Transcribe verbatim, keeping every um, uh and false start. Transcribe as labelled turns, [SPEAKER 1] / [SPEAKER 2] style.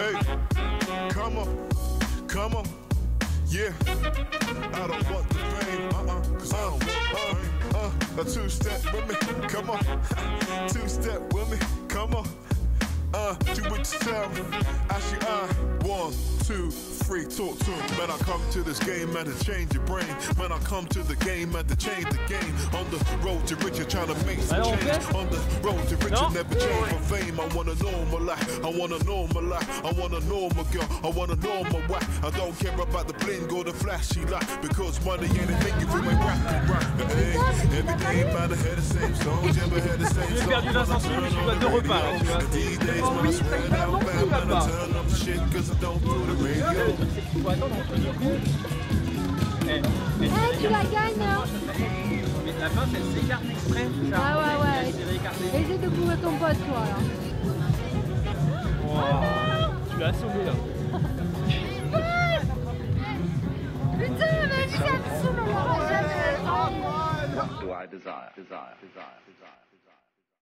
[SPEAKER 1] Hey, come on, come on, yeah. I don't want the fame, uh-uh, cause I don't want the fame. Uh, a two-step with me, come on. Two-step with me, come on. Uh, do what you tell me. Actually, I one, two, three, talk to him. Man, I come to this game, man, to change your brain. Man, I come to the game, man, to change the game. On the road to riches, trying to make some change. On the road to riches, never change for fame. I wanna know my life, I wanna know my life. I wanna know my girl, I wanna know my wife. I don't care about the bling or the flashy life, because money ain't a thing if you ain't rapping right. Hey, every day, man, I hear the same songs, ever hear the same songs.
[SPEAKER 2] J'ai perdu Vincent Sully, je suis pas deux repas là, tu vois.
[SPEAKER 1] Oh oui, ça y va beaucoup là-bas.
[SPEAKER 2] Faut attendre entre deux coups. Eh,
[SPEAKER 3] hey, tu la gagnes hein.
[SPEAKER 2] Mais la pince elle s'écarte exprès.
[SPEAKER 3] Ah ouais ouais. Essaye de couvrir ton pote toi là.
[SPEAKER 2] Wow. Tu l'as assommé là.
[SPEAKER 3] Putain, vas-y, ça me saoule, on l'aura jamais.
[SPEAKER 4] Do I desire, desire, desire, desire.